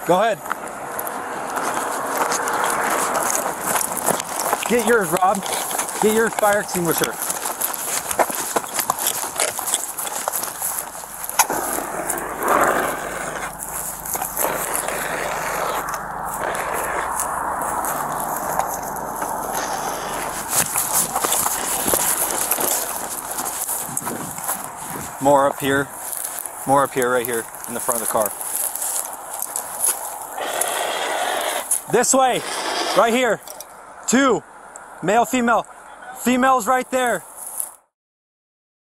Go ahead. Get yours, Rob. Get your fire extinguisher. More up here. More up here, right here, in the front of the car. This way, right here. 2, male, female. Female's right there.